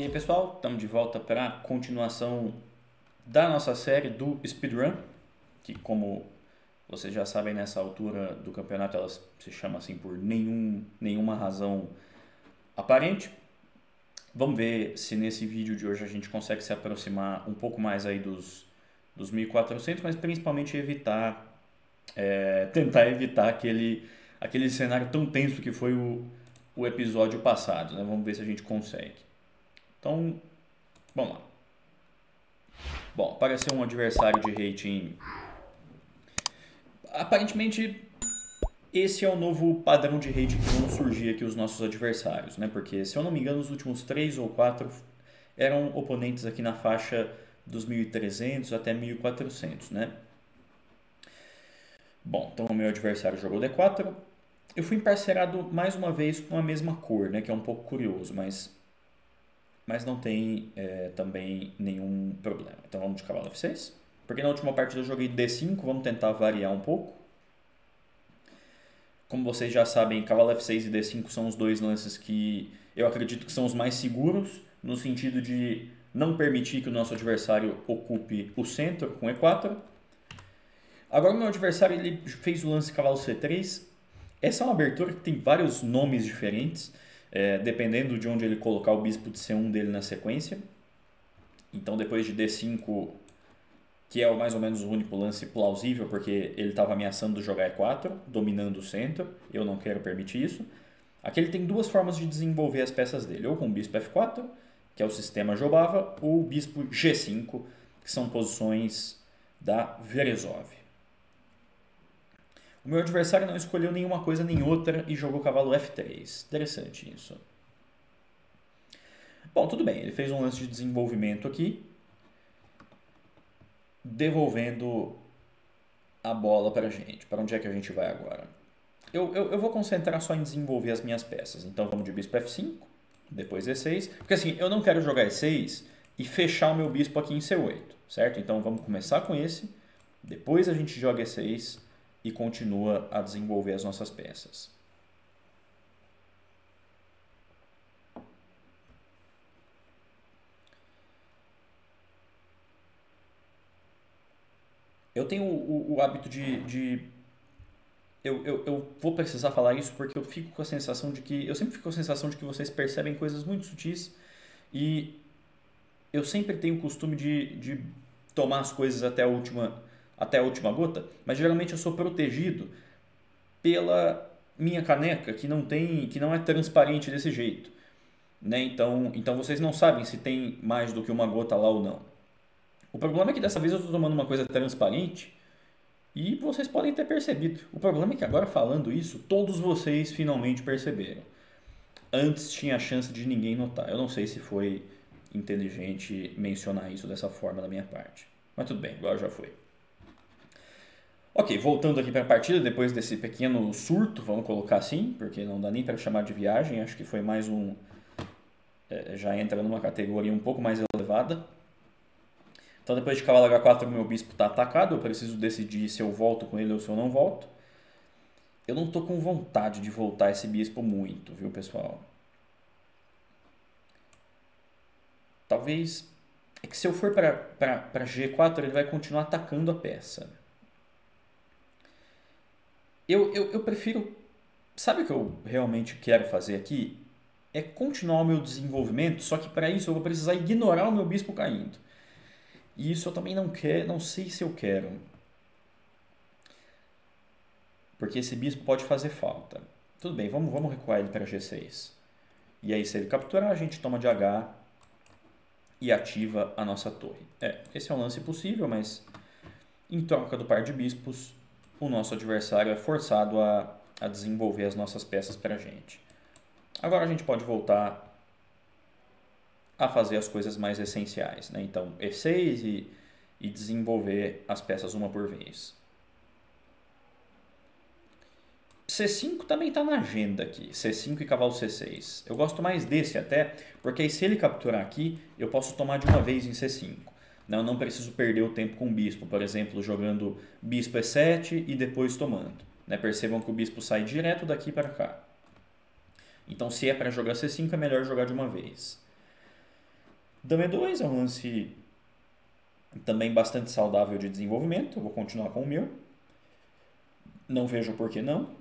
E aí pessoal, estamos de volta para a continuação da nossa série do Speedrun, que como vocês já sabem nessa altura do campeonato ela se chama assim por nenhuma razão aparente. Vamos ver se nesse vídeo de hoje a gente consegue se aproximar um pouco mais aí dos 1400, mas principalmente tentar evitar aquele cenário tão tenso que foi o episódio passado, né? Vamos ver se a gente consegue. Então, vamos lá. Bom, apareceu um adversário de rating. Aparentemente, esse é o novo padrão de rating que vão surgir aqui os nossos adversários, né? Porque, se eu não me engano, os últimos 3 ou 4 eram oponentes aqui na faixa dos 1.300 até 1.400, né? Bom, então o meu adversário jogou D4. Eu fui emparcerado mais uma vez com a mesma cor, né? Que é um pouco curioso, mas não tem também nenhum problema. Então vamos de cavalo F6. Porque na última partida eu joguei D5, vamos tentar variar um pouco. Como vocês já sabem, cavalo F6 e D5 são os dois lances que eu acredito que são os mais seguros, no sentido de não permitir que o nosso adversário ocupe o centro com E4. Agora o meu adversário ele fez o lance cavalo C3. Essa é uma abertura que tem vários nomes diferentes, dependendo de onde ele colocar o bispo de C1 dele na sequência. Então depois de D5, que é mais ou menos o único lance plausível, porque ele estava ameaçando jogar E4, dominando o centro, eu não quero permitir isso. Aqui ele tem duas formas de desenvolver as peças dele, ou com o bispo F4, que é o sistema Jobava, ou o bispo G5, que são posições da Veresov. O meu adversário não escolheu nenhuma coisa nem outra e jogou cavalo F3. Interessante isso. Bom, tudo bem. Ele fez um lance de desenvolvimento aqui, devolvendo a bola para a gente. Para onde é que a gente vai agora? Eu vou concentrar só em desenvolver as minhas peças. Então vamos de bispo F5, depois E6. Porque assim, eu não quero jogar E6 e fechar o meu bispo aqui em C8, certo? Então vamos começar com esse, depois a gente joga E6 e continua a desenvolver as nossas peças. Eu tenho o hábito eu vou precisar falar isso porque eu fico com a sensação de que... Eu sempre fico com a sensação de que vocês percebem coisas muito sutis e eu sempre tenho o costume de tomar as coisas até a última gota, mas geralmente eu sou protegido pela minha caneca que não é transparente desse jeito, né? Então vocês não sabem se tem mais do que uma gota lá ou não. O problema é que dessa vez eu estou tomando uma coisa transparente e vocês podem ter percebido. O problema é que agora falando isso, todos vocês finalmente perceberam. Antes tinha a chance de ninguém notar. Eu não sei se foi inteligente mencionar isso dessa forma da minha parte. Mas tudo bem, agora já foi. Ok, voltando aqui para a partida, depois desse pequeno surto, vamos colocar assim, porque não dá nem para chamar de viagem, acho que foi mais um... já entra numa categoria um pouco mais elevada. Então depois de cavalo H4 o meu bispo está atacado, eu preciso decidir se eu volto com ele ou se eu não volto. Eu não estou com vontade de voltar esse bispo muito, viu pessoal? Talvez... É que se eu for para G4 ele vai continuar atacando a peça. Eu prefiro... Sabe o que eu realmente quero fazer aqui? É continuar o meu desenvolvimento, só que para isso eu vou precisar ignorar o meu bispo caindo. E isso eu também não sei se eu quero. Porque esse bispo pode fazer falta. Tudo bem, vamos recuar ele para G6. E aí se ele capturar, a gente toma de H e ativa a nossa torre. Esse é um lance possível, mas em troca do par de bispos, o nosso adversário é forçado a desenvolver as nossas peças para a gente. Agora a gente pode voltar a fazer as coisas mais essenciais, né? Então E6 e desenvolver as peças uma por vez. C5 também está na agenda aqui, C5 e cavalo C6. Eu gosto mais desse até, porque aí se ele capturar aqui, eu posso tomar de uma vez em C5. Eu não preciso perder o tempo com o bispo, por exemplo, jogando bispo E7 e depois tomando. Percebam que o bispo sai direto daqui para cá. Então se é para jogar C5 é melhor jogar de uma vez. Dama E2 é um lance também bastante saudável de desenvolvimento. Eu vou continuar com o meu. Não vejo por que não.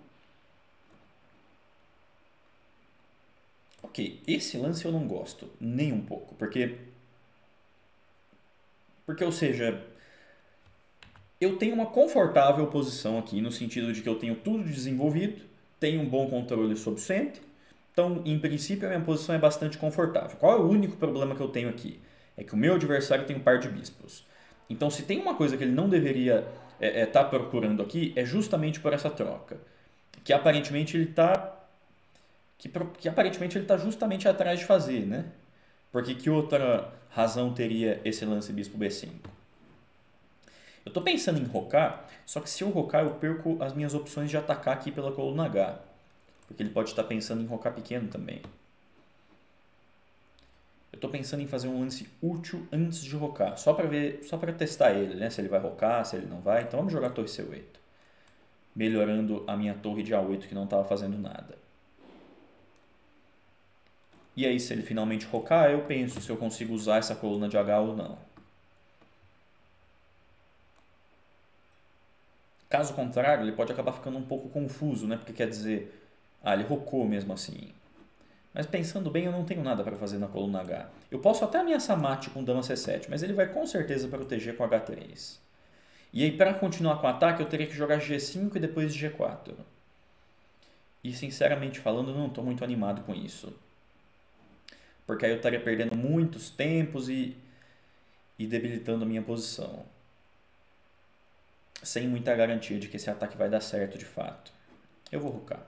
Ok, esse lance eu não gosto nem um pouco, porque ou seja, eu tenho uma confortável posição aqui no sentido de que eu tenho tudo desenvolvido, tenho um bom controle sobre o centro, então em princípio a minha posição é bastante confortável. Qual é o único problema que eu tenho aqui? É que o meu adversário tem um par de bispos. Então se tem uma coisa que ele não deveria estar procurando aqui é justamente por essa troca, que aparentemente ele está que aparentemente ele está justamente atrás de fazer, né? Porque que outra razão teria esse lance bispo B5? Eu estou pensando em rocar, só que se eu rocar eu perco as minhas opções de atacar aqui pela coluna H. Porque ele pode estar pensando em rocar pequeno também. Eu estou pensando em fazer um lance útil antes de rocar, só para ver, só para testar ele, né? Se ele vai rocar, se ele não vai. Então vamos jogar torre C8, melhorando a minha torre de A8 que não estava fazendo nada. E aí se ele finalmente rocar, eu penso se eu consigo usar essa coluna de H ou não. Caso contrário, ele pode acabar ficando um pouco confuso, né? Porque quer dizer, ele rocou mesmo assim. Mas pensando bem, eu não tenho nada para fazer na coluna H. Eu posso até ameaçar mate com dama C7, mas ele vai com certeza proteger com H3. E aí, para continuar com o ataque, eu teria que jogar G5 e depois G4. E sinceramente falando, eu não estou muito animado com isso. Porque aí eu estaria perdendo muitos tempos e debilitando a minha posição. Sem muita garantia de que esse ataque vai dar certo de fato. Eu vou rocar.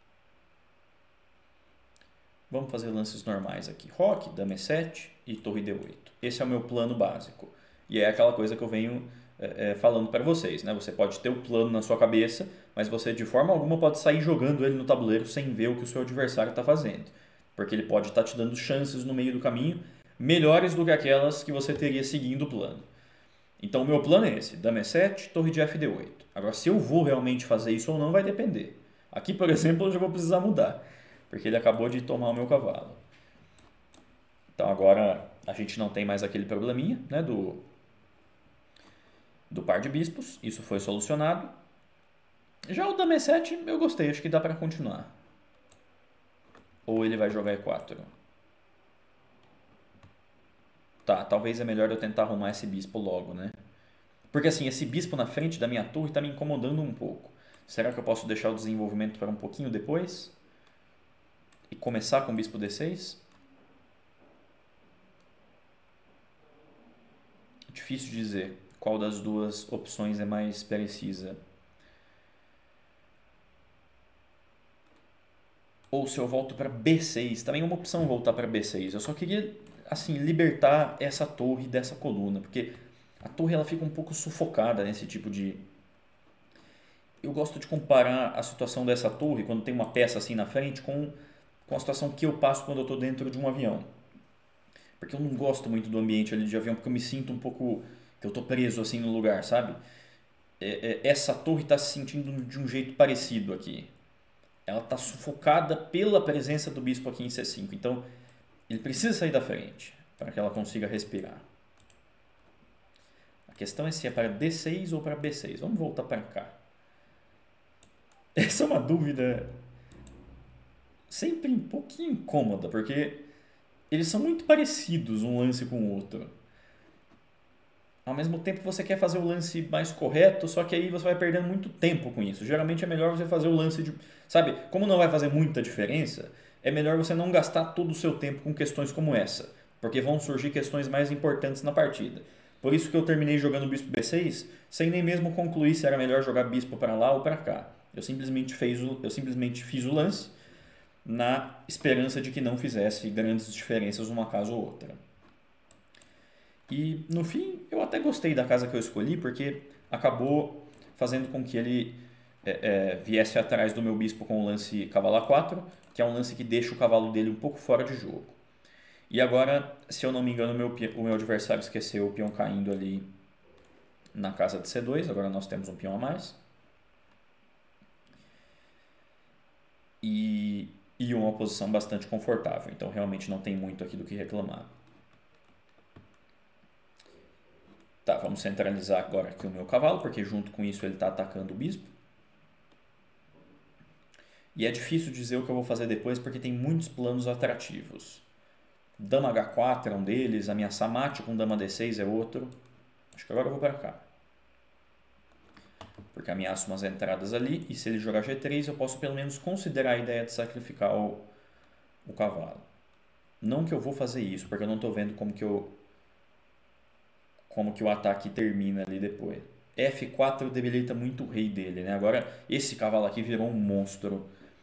Vamos fazer lances normais aqui. Roque, dama E7 e torre D8. Esse é o meu plano básico. E é aquela coisa que eu venho falando para vocês, né? Você pode ter o plano na sua cabeça, mas você de forma alguma pode sair jogando ele no tabuleiro sem ver o que o seu adversário está fazendo. Porque ele pode estar te dando chances no meio do caminho melhores do que aquelas que você teria seguindo o plano. Então o meu plano é esse, dama E7, torre de FD8. Agora se eu vou realmente fazer isso ou não vai depender. Aqui, por exemplo, eu já vou precisar mudar, porque ele acabou de tomar o meu cavalo. Então agora a gente não tem mais aquele probleminha, né, do par de bispos, isso foi solucionado. Já o dama E7 eu gostei, acho que dá para continuar. Ou ele vai jogar E4. Tá, talvez é melhor eu tentar arrumar esse bispo logo, né? Porque assim, esse bispo na frente da minha torre está me incomodando um pouco. Será que eu posso deixar o desenvolvimento para um pouquinho depois? E começar com o bispo D6? Difícil dizer qual das duas opções é mais precisa. Ou se eu volto para B6, também é uma opção voltar para B6. Eu só queria assim libertar essa torre dessa coluna, porque a torre ela fica um pouco sufocada nesse tipo de. Eu gosto de comparar a situação dessa torre quando tem uma peça assim na frente com a situação que eu passo quando eu estou dentro de um avião. Porque eu não gosto muito do ambiente ali de avião, porque eu me sinto um pouco que eu estou preso assim no lugar, sabe? Essa torre está se sentindo de um jeito parecido aqui. Ela está sufocada pela presença do bispo aqui em C5. Então, ele precisa sair da frente para que ela consiga respirar. A questão é se é para D6 ou para B6. Vamos voltar para cá. Essa é uma dúvida sempre um pouquinho incômoda, porque eles são muito parecidos um lance com o outro. Ao mesmo tempo você quer fazer o lance mais correto, só que aí você vai perdendo muito tempo com isso. Geralmente é melhor você fazer o lance de... Sabe, como não vai fazer muita diferença, é melhor você não gastar todo o seu tempo com questões como essa, porque vão surgir questões mais importantes na partida. Por isso que eu terminei jogando bispo B6, sem nem mesmo concluir se era melhor jogar bispo para lá ou para cá. Eu simplesmente fiz o lance na esperança de que não fizesse grandes diferenças uma casa ou outra. E no fim, eu até gostei da casa que eu escolhi, porque acabou fazendo com que ele viesse atrás do meu bispo com o lance cavalo A4, que é um lance que deixa o cavalo dele um pouco fora de jogo. E agora, se eu não me engano, o meu adversário esqueceu o peão caindo ali na casa de C2, agora nós temos um peão a mais. E uma posição bastante confortável, então realmente não tem muito aqui do que reclamar. Tá, vamos centralizar agora aqui o meu cavalo, porque junto com isso ele está atacando o bispo. E é difícil dizer o que eu vou fazer depois, porque tem muitos planos atrativos. Dama H4 é um deles, ameaçar mate com Dama D6 é outro. Acho que agora eu vou para cá. Porque ameaço umas entradas ali, e se ele jogar G3 eu posso pelo menos considerar a ideia de sacrificar o cavalo. Não que eu vou fazer isso, porque eu não estou vendo como que o ataque termina ali depois. F4 debilita muito o rei dele, né? Agora esse cavalo aqui virou um monstro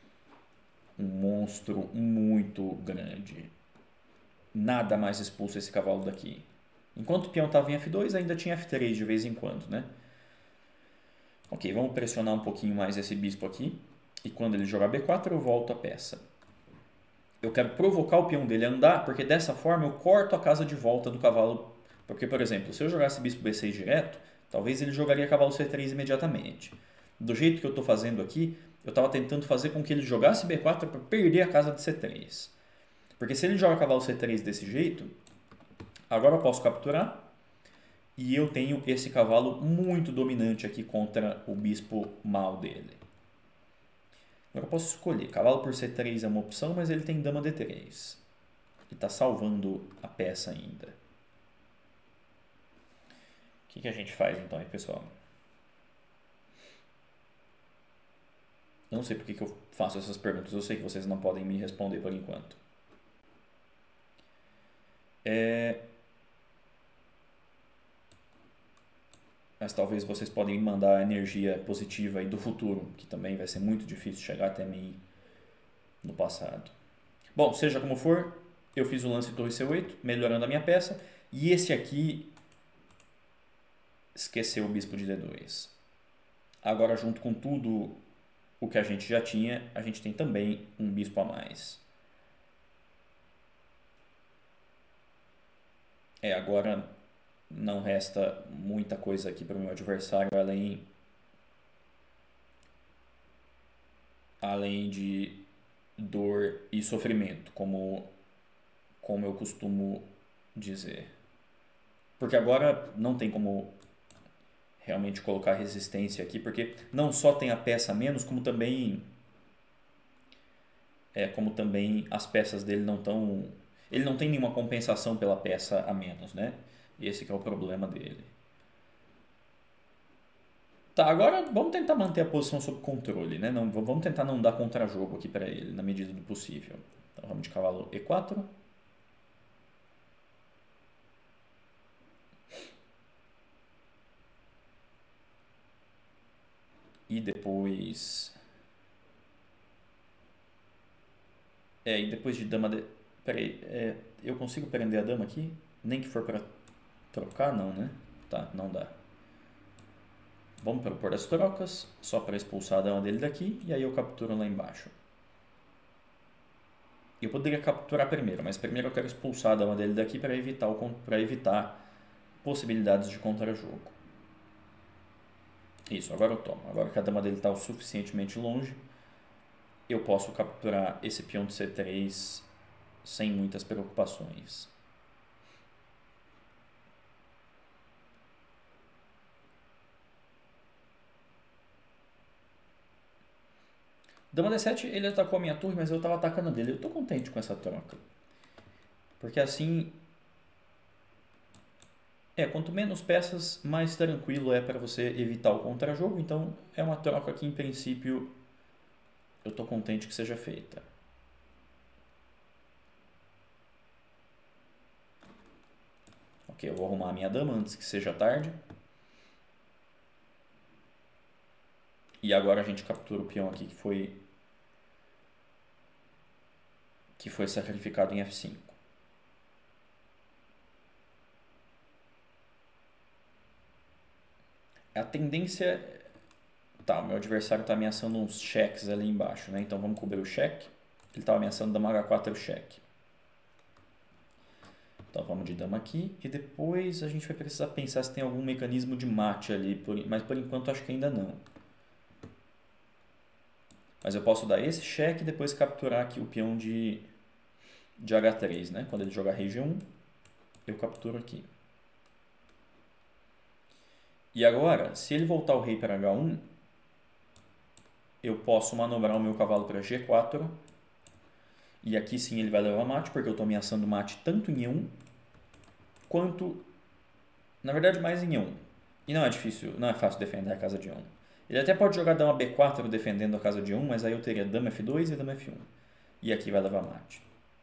muito grande. Nada mais expulsa esse cavalo daqui. Enquanto o peão estava em F2, ainda tinha F3 de vez em quando, né? Ok, vamos pressionar um pouquinho mais esse bispo aqui. E quando ele jogar B4, eu volto a peça. Eu quero provocar o peão dele a andar, porque dessa forma eu corto a casa de volta do cavalo. Porque, por exemplo, se eu jogasse bispo B6 direto, talvez ele jogaria cavalo C3 imediatamente. Do jeito que eu estou fazendo aqui, eu estava tentando fazer com que ele jogasse B4 para perder a casa de C3. Porque se ele joga cavalo C3 desse jeito, agora eu posso capturar e eu tenho esse cavalo muito dominante aqui contra o bispo mal dele. Agora eu posso escolher. Cavalo por C3 é uma opção, mas ele tem dama D3. Ele está salvando a peça ainda. O que a gente faz então aí, pessoal? Eu não sei por que eu faço essas perguntas. Eu sei que vocês não podem me responder por enquanto. Mas talvez vocês podem me mandar energia positiva aí do futuro, que também vai ser muito difícil chegar até mim no passado. Bom, seja como for, eu fiz o lance torre C8, melhorando a minha peça, e esse aqui esqueceu o bispo de D2. Agora, junto com tudo o que a gente já tinha, a gente tem também um bispo a mais. Agora não resta muita coisa aqui para o meu adversário, além de dor e sofrimento, como eu costumo dizer. Porque agora não tem como realmente colocar resistência aqui, porque não só tem a peça a menos, como também as peças dele não estão... Ele não tem nenhuma compensação pela peça a menos, né? Esse que é o problema dele. Tá, agora vamos tentar manter a posição sob controle, né? Não, vamos tentar não dar contra-jogo aqui para ele, na medida do possível. Então vamos de cavalo E4. E depois... e depois de dama... Peraí, eu consigo prender a dama aqui? Nem que for para trocar, não, né? Tá, não dá. Vamos propor as trocas, só para expulsar a dama dele daqui, e aí eu capturo lá embaixo. Eu poderia capturar primeiro, mas primeiro eu quero expulsar a dama dele daqui para evitar possibilidades de contra-jogo. Isso, agora eu tomo. Agora que a dama dele está o suficientemente longe, eu posso capturar esse peão de C3 sem muitas preocupações. Dama D7, ele atacou a minha torre, mas eu estava atacando a dele. Eu estou contente com essa troca. Porque assim... quanto menos peças, mais tranquilo é para você evitar o contra-jogo. Então, é uma troca que, em princípio, eu estou contente que seja feita. Ok, eu vou arrumar a minha dama antes que seja tarde. E agora a gente captura o peão aqui que foi sacrificado em F5. A tendência... Tá, o meu adversário está ameaçando uns cheques ali embaixo, né? Então vamos cobrir o cheque. Ele estava ameaçando dama H4 cheque. Então vamos de dama aqui e depois a gente vai precisar pensar se tem algum mecanismo de mate ali, mas por enquanto acho que ainda não. Mas eu posso dar esse cheque e depois capturar aqui o peão de H3, né? Quando ele jogar rei G1, eu capturo aqui. E agora, se ele voltar o rei para H1, eu posso manobrar o meu cavalo para G4. E aqui sim ele vai levar mate, porque eu estou ameaçando mate tanto em E1, quanto, na verdade, mais em E1. E não é difícil, não é fácil defender a casa de E1. Ele até pode jogar dama B4 defendendo a casa de E1, mas aí eu teria dama F2 e dama F1. E aqui vai levar mate.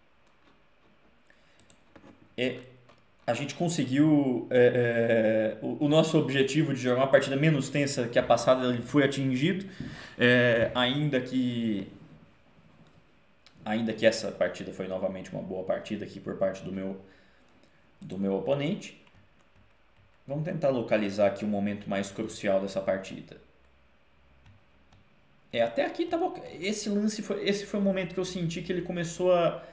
A gente conseguiu o nosso objetivo de jogar uma partida menos tensa que a passada, ele foi atingido, ainda que essa partida foi novamente uma boa partida aqui por parte do meu oponente. Vamos tentar localizar aqui o momento mais crucial dessa partida. Até aqui tava, esse foi o momento que eu senti que ele começou a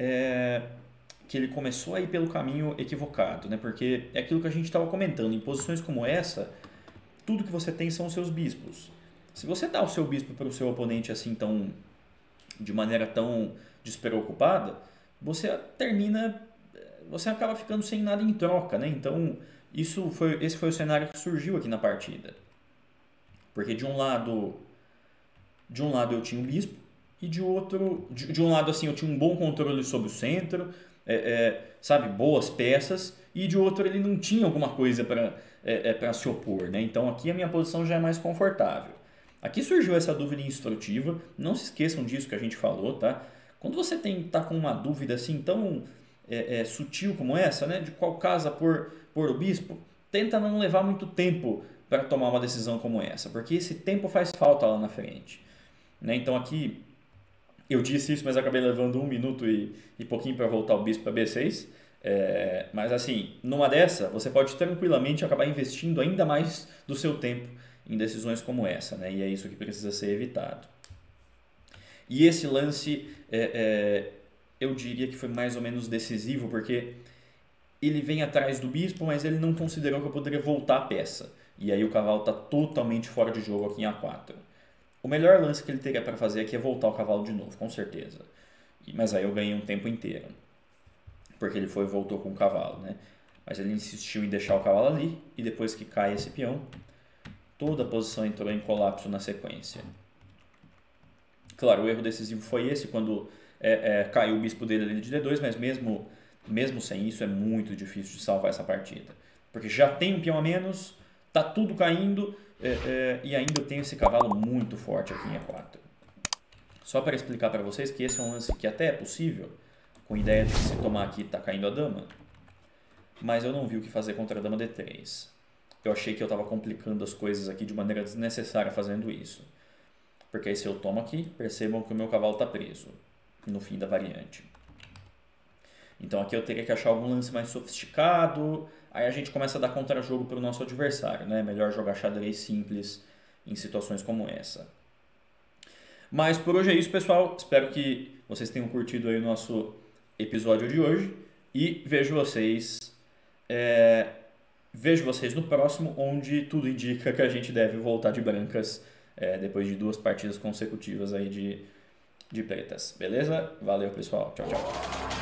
ir pelo caminho equivocado, né? Porque é aquilo que a gente estava comentando, em posições como essa, tudo que você tem são os seus bispos. Se você dá o seu bispo para o seu oponente assim de maneira tão despreocupada, você acaba ficando sem nada em troca, né? Então, esse foi o cenário que surgiu aqui na partida. Porque de um lado eu tinha um bispo e de outro, de um lado assim eu tinha um bom controle sobre o centro, sabe, boas peças, e de outro ele não tinha alguma coisa para se opor, né? Então aqui a minha posição já é mais confortável. Aqui surgiu essa dúvida instrutiva, não se esqueçam disso que a gente falou, tá? Quando você tá com uma dúvida assim tão sutil como essa, né, de qual casa pôr o bispo, tenta não levar muito tempo para tomar uma decisão como essa, porque esse tempo faz falta lá na frente, né? Então aqui eu disse isso, mas acabei levando 1 minuto e pouquinho para voltar o bispo para B6. Mas assim, numa dessa, você pode tranquilamente acabar investindo ainda mais do seu tempo em decisões como essa, né? E é isso que precisa ser evitado. E esse lance, eu diria que foi mais ou menos decisivo, porque ele vem atrás do bispo, mas ele não considerou que eu poderia voltar a peça. E aí o cavalo está totalmente fora de jogo aqui em A4. O melhor lance que ele teria para fazer aqui é voltar o cavalo de novo, com certeza. Mas aí eu ganhei um tempo inteiro, porque ele voltou com o cavalo, né? Mas ele insistiu em deixar o cavalo ali, e depois que cai esse peão, toda a posição entrou em colapso na sequência. Claro, o erro decisivo foi esse, quando caiu o bispo dele ali de D2, mas mesmo sem isso é muito difícil de salvar essa partida. Porque já tem um peão a menos, tá tudo caindo, e ainda eu tenho esse cavalo muito forte aqui em E4. Só para explicar para vocês que esse é um lance que até é possível, com a ideia de que se tomar aqui tá caindo a dama, mas eu não vi o que fazer contra a dama D3. Eu achei que eu estava complicando as coisas aqui de maneira desnecessária fazendo isso. Porque aí se eu tomo aqui, percebam que o meu cavalo está preso no fim da variante. Então aqui eu teria que achar algum lance mais sofisticado, aí a gente começa a dar contra-jogo para o nosso adversário, né? Melhor jogar xadrez simples em situações como essa. Mas por hoje é isso, pessoal. Espero que vocês tenham curtido aí o nosso episódio de hoje e vejo vocês no próximo, onde tudo indica que a gente deve voltar de brancas depois de 2 partidas consecutivas aí de pretas. Beleza? Valeu, pessoal. Tchau, tchau.